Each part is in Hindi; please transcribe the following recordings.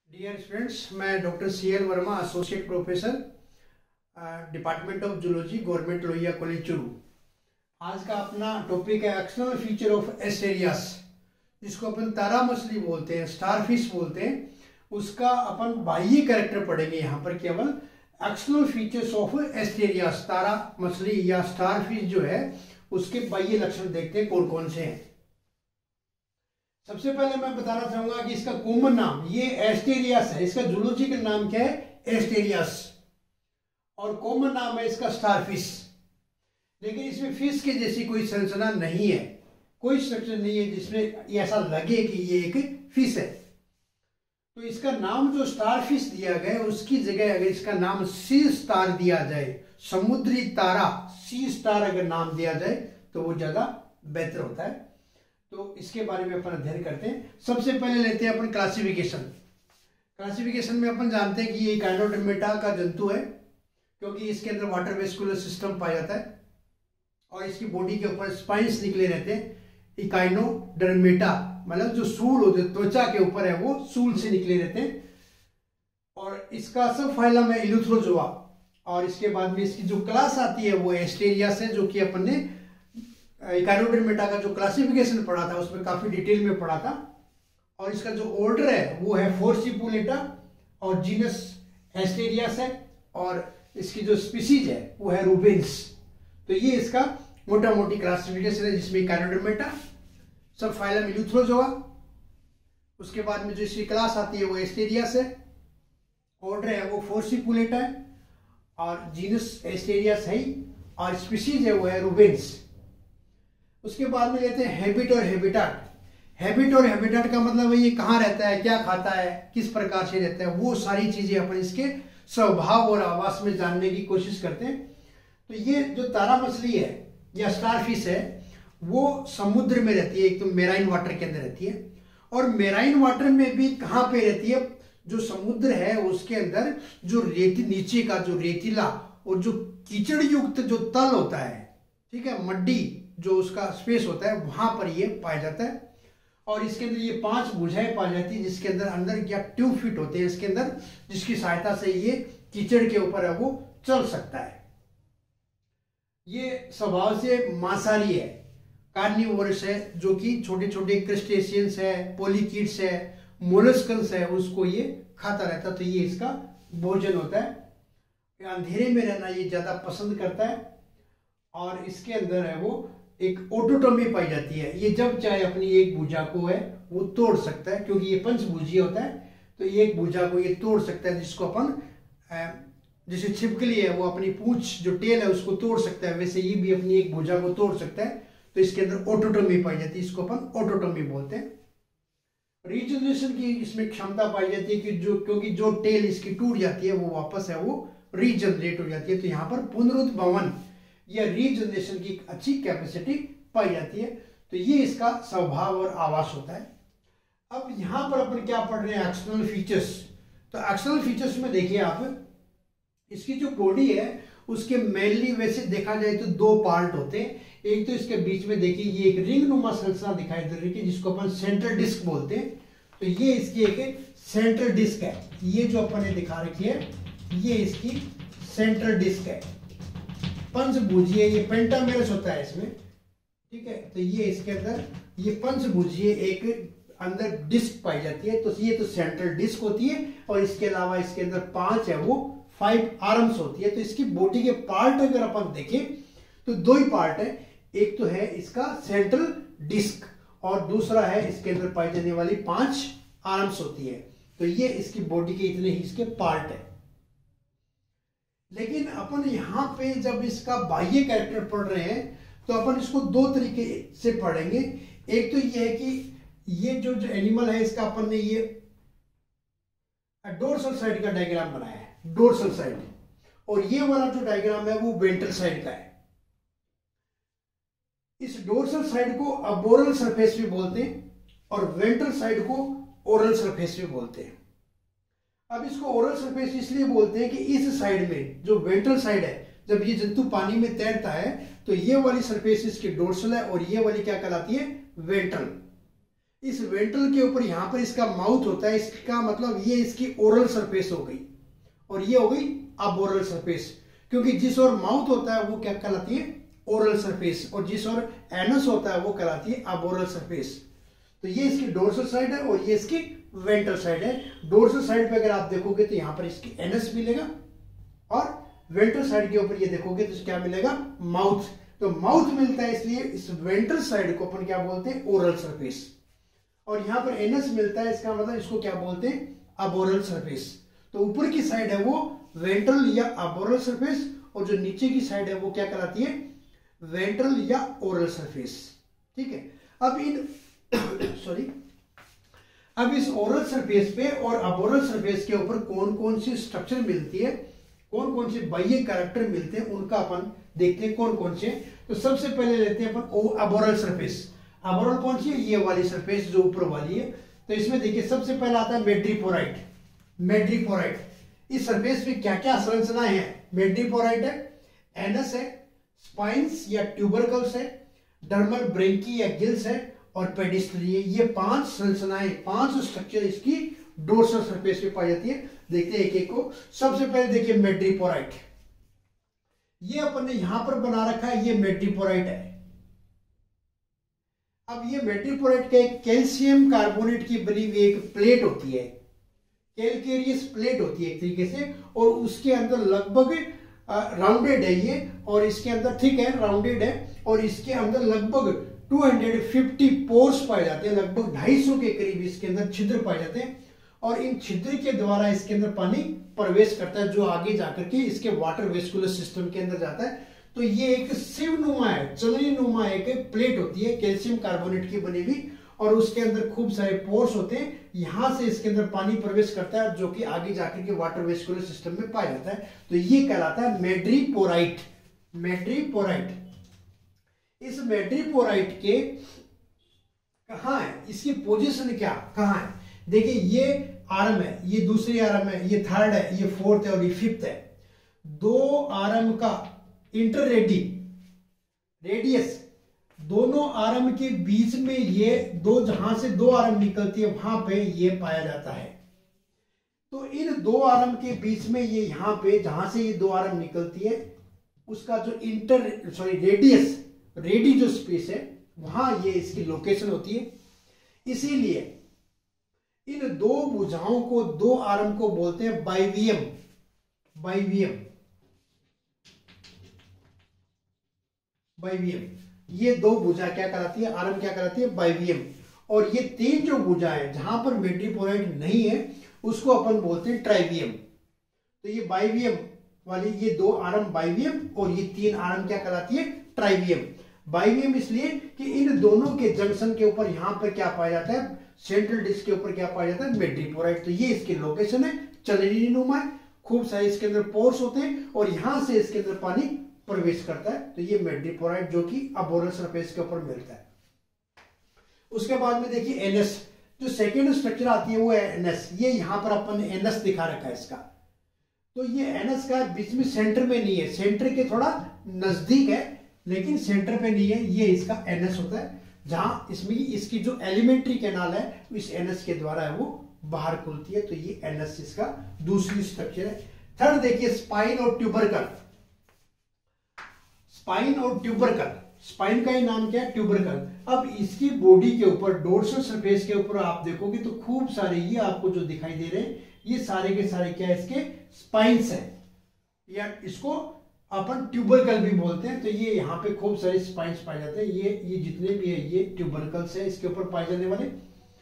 डियर स्टूडेंट्स, मैं doctor C L Verma, associate professor, department of zoology, government Lohia college Churu. आज का अपना टॉपिक है एक्सटर्नल फीचर ऑफ एस्टेरियास, जिसको अपन तारा मछली बोलते हैं, स्टारफिश बोलते हैं। उसका अपन बाह्य कैरेक्टर पढ़ेंगे यहाँ पर, केवल एक्सटर्नल फीचर्स ऑफ एस्टेरियास, तारा मछली या स्टारफिश जो है उसके बाह्य लक्षण देखते हैं कौन कौन से हैं। सबसे पहले मैं बताना चाहूंगा कि इसका कॉमन नाम ये एस्टेरियास है। इसका जूलॉजिकल नाम क्या है? एस्टेरियास। और कॉमन नाम है इसका स्टारफिश। लेकिन इसमें फिश के जैसी कोई संरचना नहीं है, कोई स्ट्रक्चर नहीं है जिसमें ऐसा लगे कि ये एक फिश है। तो इसका नाम जो स्टारफिश दिया गया, उसकी जगह अगर इसका नाम सी स्टार दिया जाए, समुद्री तारा, सी स्टार अगर नाम दिया जाए तो वो ज्यादा बेहतर होता है। तो इसके बारे में अपन अध्ययन करते हैं। सबसे पहले लेते हैं अपन क्लासिफिकेशन। क्लासिफिकेशन में अपन जानते हैं कि ये इकाइनोडर्मेटा का जंतु है, क्योंकि इसके अंदर वाटर वेस्कुलर सिस्टम पाया जाता है और इसकी बॉडी के ऊपर स्पाइन्स निकले रहते हैं। इकाइनोडर्मेटा मतलब जो सूल होते हैं, त्वचा के ऊपर है, वो सूल से निकले रहते हैं। और इसका सब फाइलम है इलुथ्रोजोआ। और इसके बाद में इसकी जो क्लास आती है वो एस्टेरियास है, जो कि अपन ने इकाइनोडर्मेटा का जो क्लासिफिकेशन पढ़ा था उसमें काफी डिटेल में पढ़ा था। और इसका जो ऑर्डर है वो है फोर्सिपुलेटा और जीनस एस्टेरियास है, और इसकी जो स्पीसीज है वो है रूबेंस। तो ये इसका मोटा मोटी क्लासिफिकेशन है, जिसमें इकाइनोडर्मेटा, सब फाइलम इलुथ्रोजोआ, उसके बाद में जो इसकी क्लास आती है वो एस्टेरियास है, ऑर्डर है वो फोर्सिपुलेटा है, और जीनस एस्टेरियास है, और स्पीसीज है वो है रूबेंस। उसके बाद में लेते हैं हैबिट और हैबिटाट। हैबिट और हैबिटाट का मतलब है ये कहाँ रहता है, क्या खाता है, किस प्रकार से रहता है, वो सारी चीजें अपन इसके स्वभाव और आवास में जानने की कोशिश करते हैं। तो ये जो तारा मछली है या स्टारफिश है वो समुद्र में रहती है, एक तो मेराइन वाटर के अंदर रहती है। और मेराइन वाटर में भी कहाँ पे रहती है? जो समुद्र है उसके अंदर जो नीचे का जो रेतीला और जो कीचड़ युक्त जो तल होता है, ठीक है, मड्डी जो उसका स्पेस होता है, वहां पर ये पाया जाता है। और इसके अंदर ये 5 भुजाएं पाई जाती है, जिसके अंदर या ट्यूब फिट होते हैं इसके अंदर, जिसकी सहायता से ये कीचड़ के ऊपर है वो चल सकता है। ये स्वभाव से मांसाहारी है, कार्निवोरस है, जो कि छोटे छोटे क्रस्टेशियंस है, पोलिकीड्स है, मोलस्कन्स है, उसको ये खाता रहता है। तो ये इसका भोजन होता है। अंधेरे में रहना ये ज्यादा पसंद करता है। और इसके अंदर है वो एक ऑटोटोमी पाई जाती है। ये जब चाहे अपनी एक भुजा को है वो तोड़ सकता है, क्योंकि ये पंचभुजीय होता है। तो एक भुजा को ये तोड़ सकता है, जिसको अपन जैसे छिपकली है वो अपनी पूंछ जो टेल है उसको तोड़ सकता है, वैसे ये भी अपनी एक भुजा को तोड़ सकता है। तो इसके अंदर ऑटोटोमी पाई जाती है, इसको अपन ऑटोटोमी बोलते हैं। रीजनरेशन की इसमें क्षमता पाई जाती है कि क्योंकि जो टेल इसकी टूट जाती है वो वापस है वो रीजनरेट हो जाती है। तो यहाँ पर पुनरुद्भवन या रीजनरेशन की अच्छी कैपेसिटी पाई जाती है। तो ये इसका स्वभाव और आवास होता है। अब यहां पर अपन क्या पढ़ रहे हैं? External features. तो एक्सटर्नल फीचर्स में देखिए आप, इसकी जो बॉडी है उसके मेनली वैसे देखा जाए तो 2 पार्ट होते हैं। एक तो इसके बीच में देखिए ये एक रिंग नुमा संरचना दिखाई दे रही है, जिसको अपन सेंट्रल डिस्क बोलते हैं। तो ये इसकी एक सेंट्रल डिस्क है। ये जो अपन ने दिखा रखी है ये इसकी सेंट्रल डिस्क है, पंचभुजीय। ये पेंटामेरस होता है इसमें, ठीक है। तो ये इसके अंदर ये पंचभुजीय एक अंदर डिस्क पाई जाती है। तो ये तो सेंट्रल डिस्क होती है, और इसके अलावा इसके अंदर 5 है वो 5 आर्म्स होती है। तो इसकी बॉडी के पार्ट अगर अपन देखें तो 2 ही पार्ट है। एक तो है इसका सेंट्रल डिस्क, और दूसरा है इसके अंदर पाई जाने वाली 5 आर्म्स होती है। तो ये इसकी बॉडी के इतने ही इसके पार्ट है। लेकिन अपन यहां पे जब इसका बाह्य कैरेक्टर पढ़ रहे हैं तो अपन इसको 2 तरीके से पढ़ेंगे। एक तो ये है कि ये जो एनिमल है इसका अपन ने ये डोर्सल साइड का डायग्राम बनाया है, डोर्सल साइड, और ये वाला जो डायग्राम है वो वेंट्रल साइड का है। इस डोर्सल साइड को अबोरल सरफेस भी बोलते हैं और वेंट्रल साइड को ओरल सरफेस भी बोलते हैं। अब इसको ओरल सरफेस इसलिए बोलते हैं कि इस साइड में जो वेंट्रल साइड है, जब ये जंतु पानी में तैरता है तो ये वाली सरफेस इसकी डोर्सल है और ये वाली क्या कहलाती है? वेंट्रल। इस वेंट्रल के ऊपर यहाँ पर इसका माउथ होता है, इसका मतलब ये इसकी ओरल सरफेस हो गई और ये हो गई अबोरल सरफेस, क्योंकि जिस ओर माउथ होता है वो क्या कहलाती है, ओरल सरफेस, और जिस ओर एनस होता है वो कहलाती है अबोरल सरफेस। तो ये इसकी डोर्सल साइड है और ये इसकी वेंट्रल साइड है। डोर्सल साइड पे अगर आप देखोगे तो यहाँ पर इसकी एनस मिलेगा और वेंट्रल साइड के ऊपर ये देखोगे तो क्या मिलेगा, माउथ। तो माउथ मिलता है, इसलिए इस वेंट्रल साइड को अपन क्या बोलते हैं, ओरल सरफेस, और यहाँ पर एनस मिलता है, इसका मतलब इसको क्या बोलते हैं, अबोरल सरफेस। तो ऊपर की साइड है वो वेंट्रल या अबोरल सरफेस और जो नीचे की साइड है वो क्या कहलाती है, वेंट्रल या ओरल सरफेस। ठीक है, अब इन सॉरी अब इस ओरल सरफेस पे और अबोरल सरफेस के ऊपर कौन कौन सी स्ट्रक्चर मिलती है, कौन कौन से बाह्य कैरेक्टर मिलते हैं, उनका अपन देखते हैं कौन कौन से। तो सबसे पहले लेते हैं अपन अबोरल सरफेस। अबोरल कौन सी है, ये वाली सरफेस जो ऊपर वाली है। तो इसमें देखिए सबसे पहला आता है मेड्रीपोराइट। मेड्रीपोराइट, इस सरफेस में क्या क्या संरचनाएं हैं, मेड्रीपोराइट है, एनस है, स्पाइन्स या ट्यूबरकल्स है, डर्मल ब्रेंकी या गिल्स है और पेडिस्टली है। ये 5 संरचनाएं, 5 स्ट्रक्चर इसकी डोर्सल सरफेस पे पाई जाती है। देखते हैं एक एक को। सबसे पहले देखिए मेड्रीपोराइट, ये अपन ने यहां पर बना रखा है, ये मेड्रीपोराइट है। अब ये मेड्रीपोराइट का एक कैल्शियम कार्बोनेट की बनी हुई एक प्लेट होती है, कैलकेरियस प्लेट होती है एक तरीके से, और उसके अंदर लगभग राउंडेड है ये, और इसके अंदर ठीक है राउंडेड है, और इसके अंदर लगभग 250 पोर्स पाए जाते हैं, लगभग 250 के करीब इसके अंदर छिद्र पाए जाते हैं, और इन छिद्र के द्वारा इसके अंदर पानी प्रवेश करता है, जो आगे जाकर के इसके वाटर वेस्कुलर सिस्टम के अंदर जाता है। तो ये एक शिवनुमा है, चलनी नुमा एक प्लेट होती है कैल्शियम कार्बोनेट की बनी हुई, और उसके अंदर खूब सारे पोर्स होते हैं, यहां से इसके अंदर पानी प्रवेश करता है, जो कि आगे जाकर के वाटर वेस्कुलर सिस्टम में पाया जाता है। तो ये कहलाता है मेड्रीपोराइट। मेड्रीपोराइट, इस मेड्रीपोराइट के कहां है, इसकी पोजीशन क्या कहां है, देखिए ये आर्म है, ये दूसरी आर्म है, ये थर्ड है, ये फोर्थ है और ये फिफ्थ है। 2 आर्म का इंटर रेडियस, दोनों आर्म के बीच में ये जहां से 2 आर्म निकलती है वहां पे ये पाया जाता है। तो इन 2 आर्म के बीच में ये यहां पे जहां से ये 2 आर्म निकलती है उसका जो रेडी जो स्पेस है वहां ये इसकी लोकेशन होती है। इसीलिए इन 2 भुजाओं को, 2 आर्म को बोलते हैं बाइवियम। बाइवियम, बाइवियम, ये 2 भुजा क्या कहलाती है, आर्म क्या कहलाती है, बाइवियम। और ये 3 जो भुजा है जहां पर मेड्रीपोराइट नहीं है उसको अपन बोलते हैं ट्राइवियम। तो ये बाइवियम वाली ये 2 आर्म बाइवियम और ये 3 आर्म क्या कहलाती है, ट्राइवियम। बाइवियम इसलिए कि इन दोनों के जंक्शन के ऊपर यहां पर क्या पाया जाता है, सेंट्रल डिस्क के ऊपर क्या पाया जाता है, मेड्रीपोराइट। तो ये इसकी लोकेशन है, चलनी नुमा है, खूब सारे इसके अंदर पोर्स होते हैं और यहां से इसके अंदर पानी प्रवेश करता है। तो ये मेड्रीपोराइट जो कि अबोरल सरफेस के ऊपर मिलता है। उसके बाद में देखिए एनस, जो सेकेंड स्ट्रक्चर आती है वो है एनस। ये यहां पर अपन ने एनस दिखा रखा है इसका। तो ये एनस का बीच में सेंटर में नहीं है, सेंटर के थोड़ा नजदीक है लेकिन सेंटर पे नहीं है, ये इसका एनस होता है, जहां इसमें इसकी जो एलिमेंट्री कैनाल है इस एनस के द्वारा है वो बाहर खुलती है। तो ये एनस इसका दूसरी स्ट्रक्चर है। थर्ड देखिए स्पाइन और ट्यूबरकल। स्पाइन और ट्यूबरकल, स्पाइन का ही नाम क्या है, ट्यूबरकल। अब इसकी बॉडी के ऊपर, डोर्सल सरफेस के ऊपर आप देखोगे तो खूब सारे ये आपको जो दिखाई दे रहे हैं ये सारे के सारे क्या है, इसके स्पाइन्स है, या इसको अपन ट्यूबरकल भी बोलते हैं। तो ये यहाँ पे खूब सारे स्पाइन्स पाए जाते हैं। ये जितने भी है ये ट्यूबरकल्स है इसके ऊपर पाए जाने वाले।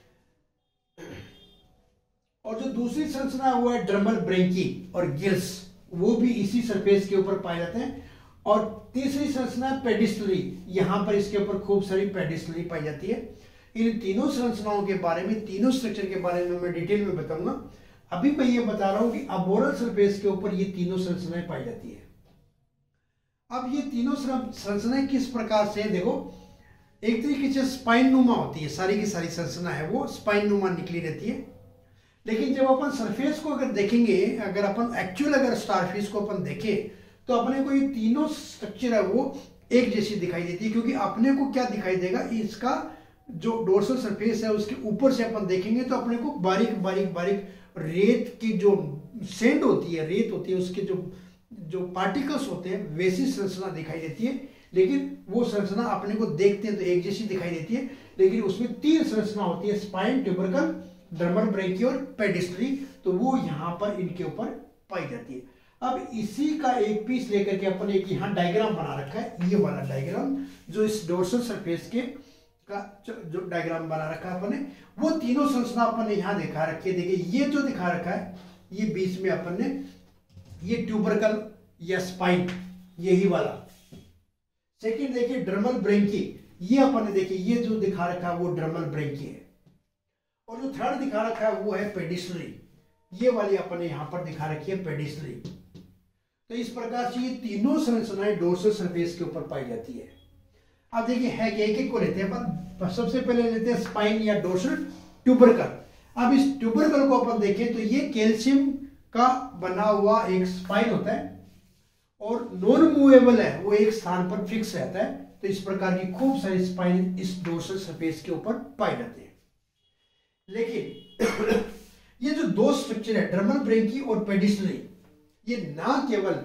और जो दूसरी संरचना है वो है ड्रमल ब्रेंकी और गिल्स, वो भी इसी सरफेस के ऊपर पाए जाते हैं। और तीसरी संरचना है पेडिस्टली, यहां पर इसके ऊपर खूब सारी पेडिस्टली पाई जाती है। इन तीनों संरचनाओं के बारे में, तीनों स्ट्रक्चर के बारे में मैं डिटेल में बताऊंगा। अभी मैं ये बता रहा हूं कि अबोरल सरफेस के ऊपर ये तीनों संरचनाएं पाई जाती है। अब ये तीनों संरचनाएं किस प्रकार से, देखो एक तरीके से स्पाइन नुमा होती है, सारी की सारी संरचना है वो स्पाइन नुमा निकली रहती है। लेकिन जब अपन सरफेस को अगर देखेंगे, अगर अपन एक्चुअल अगर स्टारफिश को अपन देखें तो अपने को ये तीनों स्ट्रक्चर है वो एक जैसी दिखाई देती है। क्योंकि अपने को क्या दिखाई देगा, इसका जो डोर्सल सरफेस है उसके ऊपर से अपन देखेंगे तो अपने को बारीक बारीक बारीक रेत की जो सेंड होती है, रेत होती है, उसके जो पार्टिकल्स होते हैं वैसी संरचना दिखाई देती है। लेकिन वो संरचना अपने को देखते हैं तो एक जैसी दिखाई देती है, लेकिन उसमें 3 संरचना होती है, स्पाइन, ट्यूबरकल, डर्मल ब्रेंकी और पेडिस्टली। तो वो यहाँ पर इनके ऊपर पाई जाती है। अब इसी का एक पीस लेकर के अपन एक यहाँ डायग्राम बना रखा है, ये वाला डायग्राम जो इस डोर्सल सरफेस के का जो डायग्राम बना रखा है अपन ने, वो तीनों संरचना अपन ने यहाँ दिखा रखी है। देखिए ये जो दिखा रखा है, ये बीच में अपन ने ये ट्यूबरकल या स्पाइन, यही वाला। सेकंड देखिए डर्मल ब्रेंकी, ये अपन ने देखिए ये जो दिखा रखा है वो डर्मल ब्रेंकी है। और जो थर्ड दिखा रखा है वो है पेडिस्टली, ये वाली अपन ने यहां पर दिखा रखी है पेडिस्टली। तो इस प्रकार से ये तीनों संरचनाएं डोर्सल सरफेस के ऊपर पाई जाती है। अब देखिए है कि एक एक को लेते हैं अपन। सबसे पहले लेते हैं स्पाइन या डोर्सल ट्यूबरकल। अब इस ट्यूबरकल को अपन देखें तो ये कैल्शियम का बना हुआ एक स्पाइन होता है और नॉन मूवेबल है, वो एक स्थान पर फिक्स रहता है। तो इस प्रकार की खूब सारी स्पाइन इस डोर्सल सरफेस के ऊपर पाए जाते हैं। लेकिन ये जो 2 स्ट्रक्चर है डर्मल ब्रेंकी और पेडिस्टली, ये ना केवल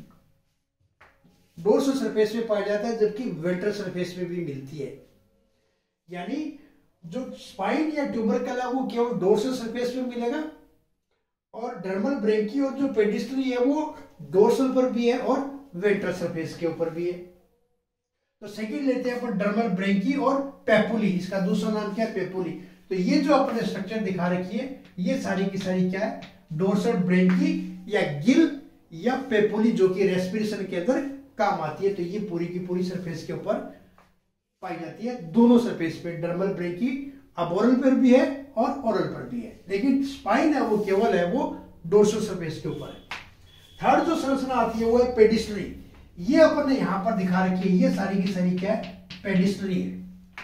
डोर्सल सरफेस में पाया जाता है जबकि वेंट्रल सरफेस में भी मिलती है। यानी जो स्पाइन या ट्यूबरकल है वो केवल डोर्सल सरफेस में मिलेगा और डर्मल ब्रेंकी और जो पेडिस्टली है वो डोर्सल पर भी है और वेंट्रल सरफेस के ऊपर भी है। तो सेकंड लेते हैं अपन डर्मल ब्रेंकी और पेपुली, इसका दूसरा नाम क्या है पेपुली। तो ये जो अपने स्ट्रक्चर दिखा रखी है ये सारी की सारी क्या है, डोर्सल ब्रेंकी या गिल या पेपुली, जो कि रेस्पिरेशन के अंदर काम आती है। तो ये पूरी की पूरी सरफेस के ऊपर पाई जाती है, दोनों सरफेस पे। डर्मल ब्रेंकी अब ओरल पर भी है और ओरल पर भी है, लेकिन स्पाइन है वो केवल है वो डोर्सल सरफेस के ऊपर है। थर्ड जो संरचना आती है वो है पेडिस्टली, ये अपन ने यहां पर दिखा रखी है। ये सारी की सारी क्या है, पेडिस्टली है।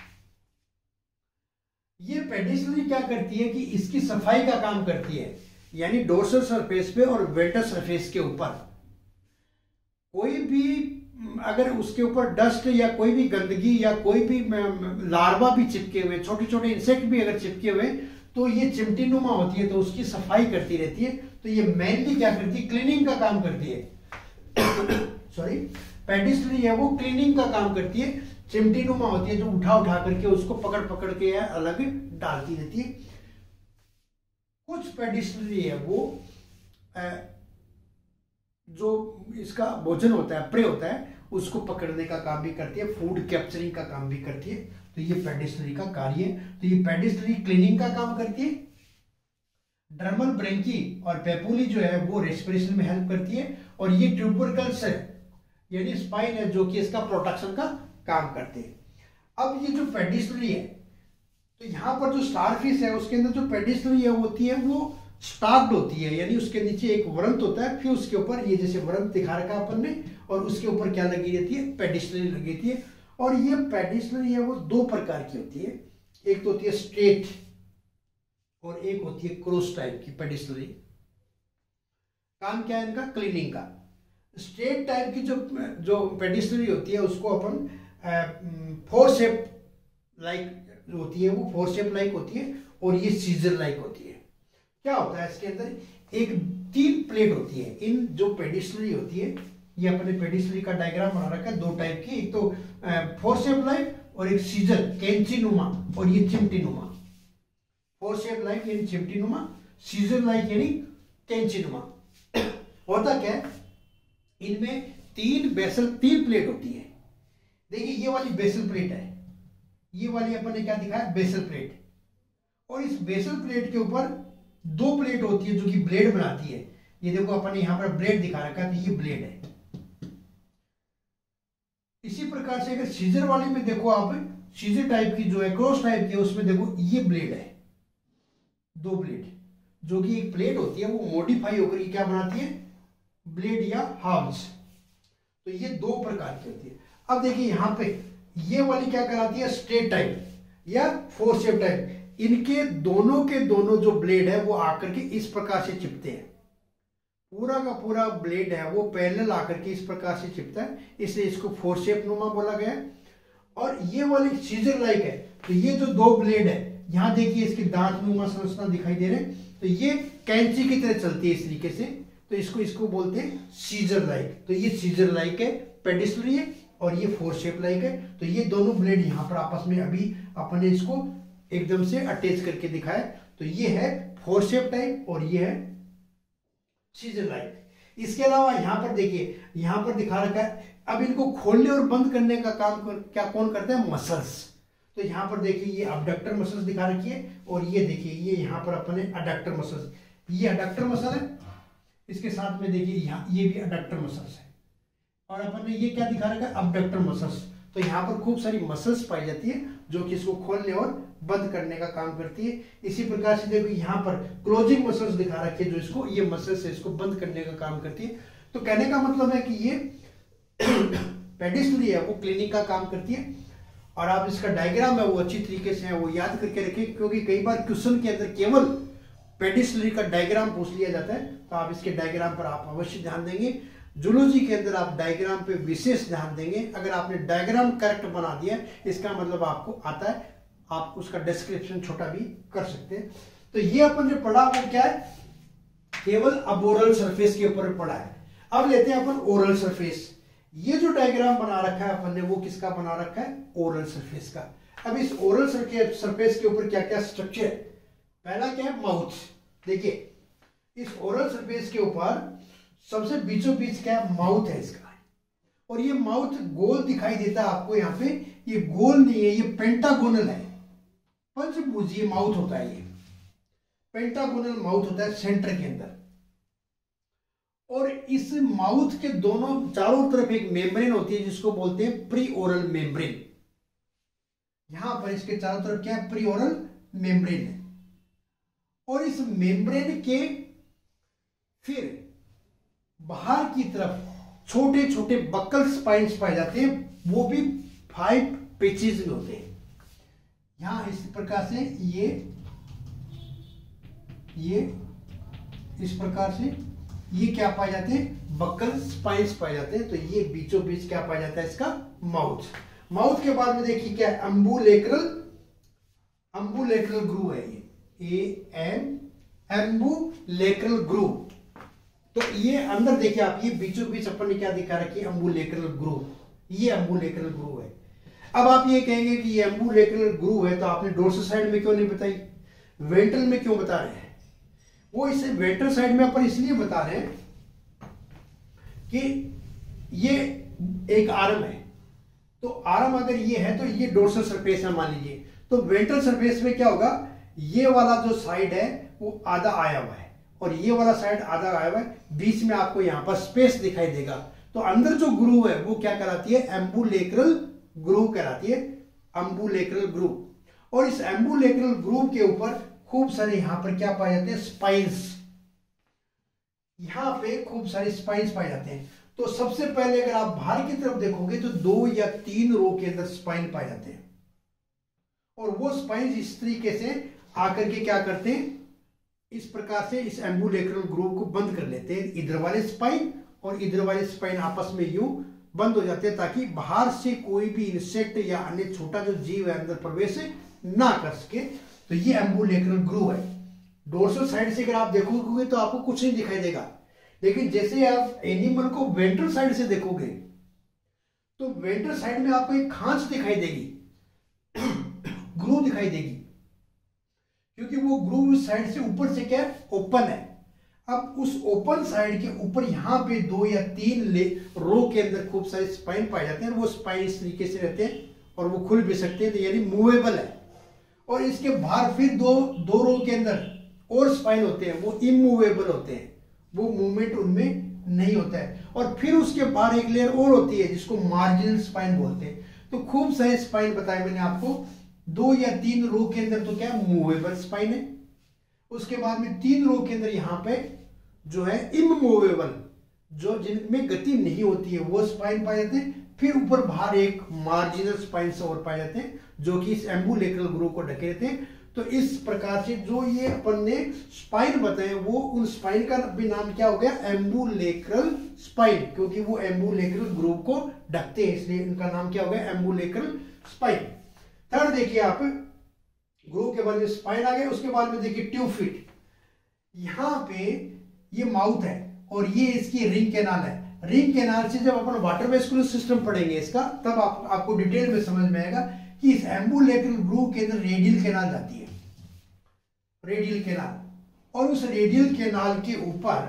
ये पेडिस्टली क्या करती है कि इसकी सफाई का काम करती है, यानी डोर्सल सरफेस पे और वेंट्रल सरफेस के ऊपर कोई भी अगर उसके ऊपर डस्ट या कोई भी गंदगी या कोई भी लार्वा भी चिपके हुए, छोटे छोटे इंसेक्ट भी अगर चिपके हुए, तो ये चिमटी नुमा होती है, तो उसकी सफाई करती रहती है। तो ये मेनली क्या करती है, क्लीनिंग का काम करती है। सॉरी, पेडिस्टली है वो क्लीनिंग का काम करती है। चिमटी नुमा होती है जो उठा उठा करके उसको पकड़ पकड़ के अलग डालती रहती है। कुछ पेडिस्टली है वो जो इसका भोजन होता है, प्रे होता है, उसको पकड़ने का काम भी करती है, फूड कैप्चरिंग का काम भी करती है। तो ये पेडिस्टली का कार्य है। तो ये पेडिस्टली क्लीनिंग का काम करती है। डर्मल ब्रेंकी और पेपुली जो है वो रेस्पिरेशन में हेल्प करती है। और ये ट्यूबरकल्स है यानी स्पाइन है जो कि इसका प्रोटेक्शन का काम करते हैं। अब ये जो पेडिस्टली है, तो यहाँ पर जो स्टारफिश है उसके अंदर जो पेडिस्टली है होती है वो स्टार्क्ड होती है, यानी उसके नीचे एक वरंत होता है, फिर उसके ऊपर ये जैसे वरंत दिखा रखा अपन ने, और उसके ऊपर क्या लगी रहती है, पेडिस्टली लगी रहती है। और ये पेडिस्टली है वो 2 प्रकार की होती है, एक तो होती है स्ट्रेट और एक होती है क्रॉस टाइप की पेडिस्टली। काम क्या है इनका, क्लीनिंग का। स्ट्रेट टाइप की जो पेडिस्टली होती है उसको अपन फोरसेप लाइक होती है, वो फोरसेप लाइक होती है, और ये सीजर लाइक होती है। क्या होता है इसके अंदर, एक 3 प्लेट होती है। इन जो पेडिस्टली होती है, ये अपने पेडिस्टली का डायग्राम बना रखा है 2 टाइप की, एक तो फोरसेप लाइक और एक सीजर कैंची नुमा और ये चिमटी नुमा। फोरसेप लाइक यानी चिमटी नुमा, सीजर लाइक यानी कैंची नुमा। होता क्या है, इनमें 3 प्लेट होती है। देखिए ये वाली बेसल प्लेट है, ये वाली अपन ने क्या दिखाया, बेसल प्लेट। और इस बेसल प्लेट के ऊपर 2 प्लेट होती है जो कि ब्लेड बनाती है। ये देखो अपन ने यहां पर ब्लेड दिखा रखा है, तो ये ब्लेड है। इसी प्रकार से अगर सीजर वाली में देखो आप, सीजर टाइप की जो है, क्रॉस टाइप की, उसमें देखो ये ब्लेड है, 2 ब्लेड, जो कि एक प्लेट होती है वो मॉडिफाई होकर ये क्या बनाती है, ब्लेड या हार्म्स। तो ये 2 प्रकार की होती है। अब देखिए यहां पे ये वाली क्या कहलाती है, स्ट्रेट टाइप या फोरसेप टाइप। इनके दोनों के दोनों जो ब्लेड है वो आकर के इस प्रकार से चिपते हैं। पूरा का पूरा ब्लेड है वो पैरेलल आकर के इस प्रकार से चिपता है, इसलिए इसको फोरसेप नुमा बोला गया। और ये वाली सीजर लाइक है, तो ये जो दो ब्लेड है, यहां देखिए इसके दांत नुमा संरचना दिखाई दे रहे हैं, तो ये कैंची की तरह चलती है इस तरीके से, तो इसको बोलते हैं सीजर लाइक। तो ये सीजर लाइक है, पेडिस्लरी है, और ये फोर शेप लाइक है। तो ये दोनों ब्लेड यहाँ पर आपस में अभी अपन ने इसको एकदम से अटैच करके दिखाया। तो ये है फोर शेप टाइप और ये है सीजर लाइक। इसके अलावा यहाँ पर देखिए, यहाँ पर दिखा रखा है, अब इनको खोलने और बंद करने का काम क्या कौन करता है? मसल्स। तो यहाँ पर देखिए ये अबडक्टर मसल्स दिखा रखी है, और ये देखिए ये यहाँ पर अपने अडक्टर मसल्स, ये अडक्टर मसल है, इसके साथ में देखिए यहाँ ये भी अडक्टर मसल्स है, और अपन ने ये क्या दिखा रखा है? Abductor muscles. तो यहाँ पर खूब सारी मसल्स पाई जाती है जो कि इसको खोलने और बंद करने का काम करती है। इसी प्रकार से देखो यहाँ पर क्लोजिंग मसल्स दिखा रखी है, जो इसको ये मसल्स है इसको बंद करने का काम करती है। तो कहने का मतलब है कि ये पेडिस्लरी है वो क्लीनिंग का काम करती है, और आप इसका डायग्राम है वो अच्छी तरीके से है वो याद करके रखें, क्योंकि कई बार क्वेश्चन के अंदर केवल पेडिस्लरी का डायग्राम पूछ लिया जाता है, तो आप इसके डायग्राम पर आप अवश्य ध्यान देंगे। जूलॉजी के अंदर आप डायग्राम पे विशेष ध्यान देंगे। अगर आपने डायग्राम करेक्ट बना दिया इसका मतलब आपको आता है, आप उसका डिस्क्रिप्शन छोटा भी कर सकते हैं। तो ये अपन जो पढ़ा वो क्या है? केवल अब ओरल सरफेस के ऊपर पढ़ा है। अब लेते हैं अपन ओरल सरफेस। ये जो डायग्राम बना रखा है अपन ने वो किसका बना रखा है? ओरल सरफेस का। अब इस ओरल सरफेस के ऊपर क्या क्या स्ट्रक्चर है? पहला क्या है? माउथ। देखिए इस ओरल सरफेस के ऊपर सबसे बीचों बीच क्या है? माउथ है इसका, और ये माउथ गोल दिखाई देता है आपको यहाँ पे। ये गोल नहीं है, ये पेंटागोनल है, पंचभुजीय माउथ होता है, ये पेंटागोनल माउथ होता है सेंटर के अंदर। और इस माउथ के दोनों चारों तरफ एक मेम्ब्रेन होती है जिसको बोलते हैं प्री ओरल मेम्ब्रेन। यहां पर इसके चारों तरफ क्या है? प्री ओरल मेम्ब्रेन है, और इस मेम्ब्रेन के फिर बाहर की तरफ छोटे छोटे बक्कल स्पाइन्स पाए जाते हैं, वो भी 5 पेचेस में होते हैं। यहां इस प्रकार से ये इस प्रकार से ये क्या पाए जाते हैं? बक्कल स्पाइन्स पाए जाते हैं। तो ये बीचों बीच क्या पाया जाता है? इसका माउथ। माउथ के बाद में देखिए क्या है? अम्बुलेटरल ग्रू है ये, एम्बुलेटरल ग्रू। तो ये अंदर देखिए आप, ये बीचों बीच अपन ने क्या दिखा रखी है? अम्बुलेटरल ग्रू। ये अम्बुलेटरल ग्रू है। अब आप ये कहेंगे कि ये अम्बुलेटरल ग्रू है तो आपने डोर्सल साइड में क्यों नहीं बताई, वेंट्रल में क्यों बता रहे हैं? वो इसे वेंट्रल साइड में अपन इसलिए बता रहे हैं कि ये एक आर्म है, तो आर्म अगर ये है तो ये डोर्सल सरफेस है मान लीजिए, तो वेंट्रल सरफेस में क्या होगा? ये वाला जो साइड है वो आधा आया हुआ है, और ये वाला साइड आधा आया हुआ है, बीच में आपको यहां पर स्पेस दिखाई देगा। तो अंदर जो ग्रूव है वो क्या कहलाती है? एम्बुलेक्रल ग्रूव कहलाती है, अम्बुलेक्रल ग्रूव। और इस एम्बुलेक्रल ग्रूव के ऊपर खूब सारे यहां पर क्या पाए जाते हैं? स्पाइन्स। यहां पे खूब सारे स्पाइन्स पाए जाते हैं। तो सबसे पहले अगर आप बाहर की तरफ देखोगे तो 2 या 3 रो के अंदर स्पाइन पाए जाते हैं, और वो स्पाइन्स इस तरीके से आकर के क्या करते हैं? इस प्रकार से इस एम्बुलेक्रल ग्रूव को बंद कर लेते हैं। इधर वाले स्पाइन और इधर वाले स्पाइन आपस में यूं बंद हो जाते हैं ताकि बाहर से कोई भी इंसेक्ट या अन्य छोटा जो जीव है अंदर प्रवेश ना कर सके। तो ये एम्बुलेक्रल ग्रूव है। डोर्सल साइड से अगर आप देखोगे तो आपको कुछ नहीं दिखाई देगा, लेकिन जैसे आप एनिमल को वेंट्रल साइड से देखोगे तो वेंट्रल साइड में आपको एक खांच दिखाई देगी, ग्रूव दिखाई देगी, क्योंकि वो ग्रूव साइड से ऊपर से क्या ओपन है। अब उस ओपन साइड के ऊपर यहां पे 2 या 3 रो के अंदर खूब सारे स्पाइन पाए जाते हैं, और वो स्पाइन इस तरीके से रहते हैं और वो खुल भी सकते हैं, तो यानी मूवेबल है। और इसके बाहर फिर दो रो के अंदर और स्पाइन होते हैं, वो इमूवेबल होते हैं, वो मूवमेंट उनमें नहीं होता है। और फिर उसके बाहर एक लेयर और होती है जिसको मार्जिनल स्पाइन बोलते हैं। तो खूब सारे स्पाइन बताए मैंने आपको, 2 या 3 रो के अंदर तो क्या मूवेबल स्पाइन है, उसके बाद में 3 रो के अंदर यहां पे जो है इमूवेबल, जो जिनमें गति नहीं होती है, वो स्पाइन पाए जाते हैं। फिर ऊपर बाहर एक मार्जिनल स्पाइन और पाए जाते हैं जो कि इस एम्बुलेक्रल ग्रूव को ढके रहते हैं। तो इस प्रकार से जो ये अपन ने स्पाइन बताए वो उन स्पाइन का भी नाम क्या हो गया? एम्बुलेक्रल स्पाइन, क्योंकि वो एम्बुलेक्रल ग्रूव को ढकते हैं इसलिए इनका नाम क्या हो गया? Ambulacral spine. थर्ड देखिए आप, ग्रूव के बाद में स्पाइन आ गया, उसके बाद में देखिए ट्यूब फिट। यहां पे ये माउथ है और ये इसकी रिंग कैनाल है। रिंग कैनाल से जब अपन वाटर वेस्कुलर सिस्टम पढ़ेंगे इसका, तब आपको डिटेल में समझ में आएगा कि इस एम्बुलेटरल ग्रूव के अंदर रेडियल कैनाल जाती है, रेडियल कैनाल। और उस रेडियल कैनाल के ऊपर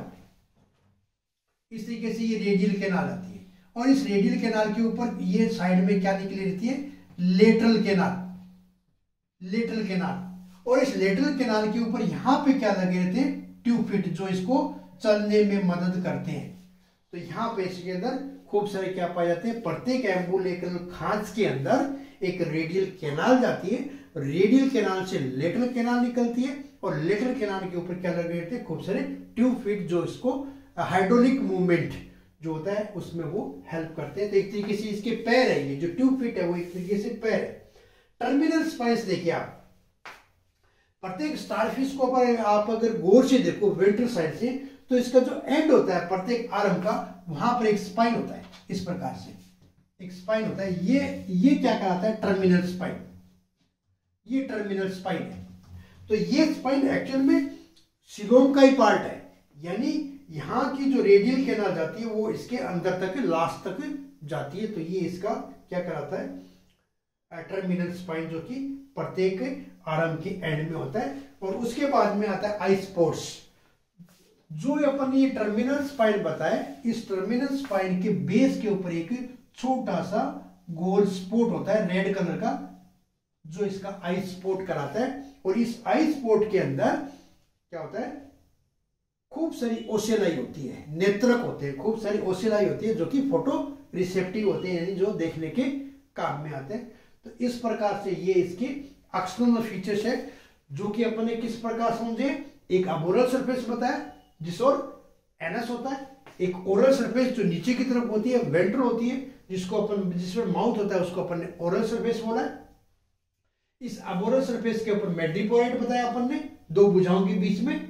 इस तरीके से ये रेडियल कैनाल आती है, और इस रेडियल कैनाल के ऊपर ये साइड में क्या निकली रहती है, लेटरल कैनाल, लेटरल कैनाल। और इस लेटरल कैनाल के ऊपर यहां पे क्या लगे रहते हैं, ट्यूब फिट, जो इसको चलने में मदद करते हैं। तो यहां पे इसके अंदर खूब सारे क्या पाए जाते हैं, प्रत्येक एम्बुलेक्रल खांच के अंदर एक रेडियल कैनाल जाती है, रेडियल कैनाल से लेटरल कैनाल निकलती है, और लेटरल कैनाल के ऊपर क्या लगे रहते हैं, खूब सारे ट्यूब फिट, जो इसको हाइड्रोलिक मूवमेंट जो होता है उसमें वो हेल्प करते हैं। तो एक तरीके से इसके पैर है, ये जो ट्यूब फिट है वो एक तरीके से पैर है। टर्मिनल स्पाइंस देखिए आप, प्रत्येक स्टारफिश को आप अगर गौर से देखो वेंट्रल साइड से, तो इसका जो एंड होता है प्रत्येक आर्म का, वहां पर एक स्पाइन होता है, इस प्रकार से एक स्पाइन होता है। ये क्या कहलाता है, टर्मिनल स्पाइन। ये टर्मिनल स्पाइन है। तो ये स्पाइन एक्चुअल में सिलोम का ही पार्ट है, यानी यहां की जो रेडियल कैनाल जाती है वो इसके अंदर तक, लास्ट तक जाती है। तो ये इसका क्या कहलाता है, टर्मिनल स्पाइन, जो कि प्रत्येक आर्म के एंड में होता है। और उसके बाद में आता है आई स्पोर्ट्स। जो अपन ये टर्मिनल स्पाइन बताए, इस टर्मिनल स्पाइन के बेस के ऊपर एक छोटा सा गोल स्पॉट होता है रेड कलर का, जो इसका आई स्पॉट कराता है। और इस आई स्पॉट के अंदर क्या होता है, खूब सारी ओसेलाई होती है, नेत्रक होते हैं, खूब सारी ओसेलाई होती है, जो कि फोटो रिसेप्टिव होते हैं, यानी जो देखने के काम में आते हैं। तो इस प्रकार से ये इसके एक्सटर्नल फीचर्स है, जो कि अपन ने किस प्रकार समझे, एक अबोरल सरफेस बताया जिस और एनस होता है, एक ओरल सरफेस जो नीचे की तरफ होती है, वेंट्रल होती है, जिसको अपन, जिसमें माउथ होता है उसको अपन ने ओरल सरफेस बोला है। इस अबोरल सरफेस के ऊपर मेड्रिपोइड बताया अपन ने, दो भुजाओं के बीच में,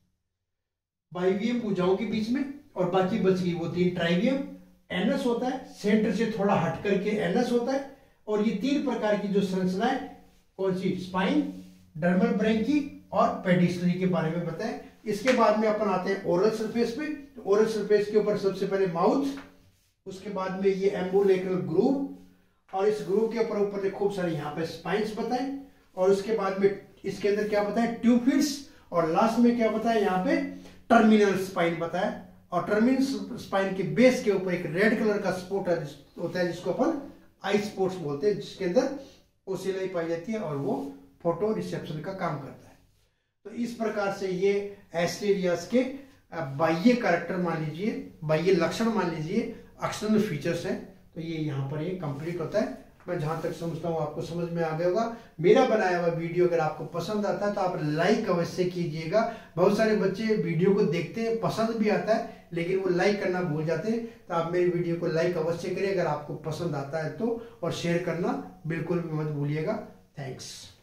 बाइवियम भुजाओं के बीच में, और बाकी बच गई वो तीन ट्राइवियम। एनस होता है, सेंटर से थोड़ा हट करके एनस होता है। और ये तीन प्रकार की जो संरचनाएं, कौन सी, स्पाइन, डर्मल ब्रैंकी और पेडिस्टरी के बारे में बताएं। इसके बाद में अपन आते हैं ओरल सरफेस पे। ओरल सरफेस के ऊपर सबसे पहले माउथ, उसके बाद में ये एम्बुलेक्रल ग्रूव, और इस ग्रूव के ऊपर ने खूब सारे यहाँ पे स्पाइन्स बताए। और उसके बाद में इसके अंदर क्या बताया, ट्यूब फिट्स, और लास्ट में क्या बताया, यहाँ पे टर्मिनल स्पाइन बताया। और टर्मिनल स्पाइन के बेस के ऊपर एक रेड कलर का स्पॉट होता है, जिसको अपन आई स्पॉट्स बोलते हैं, जिसके अंदर ओसिलाई पाई जाती है और वो फोटो रिसेप्शन का काम करता है। तो इस प्रकार से ये एस्टेरियास के बाह्य कैरेक्टर मान लीजिए, बाह्य लक्षण मान लीजिए, एक्सटर्नल फीचर्स हैं। तो ये यहाँ पर ये कंप्लीट होता है। मैं जहां तक समझता हूँ आपको समझ में आ गया होगा। मेरा बनाया हुआ वीडियो अगर आपको पसंद आता है तो आप लाइक अवश्य कीजिएगा। बहुत सारे बच्चे वीडियो को देखते हैं, पसंद भी आता है, लेकिन वो लाइक करना भूल जाते हैं। तो आप मेरी वीडियो को लाइक अवश्य करें अगर आपको पसंद आता है तो, और शेयर करना बिल्कुल भी मत भूलिएगा। थैंक्स।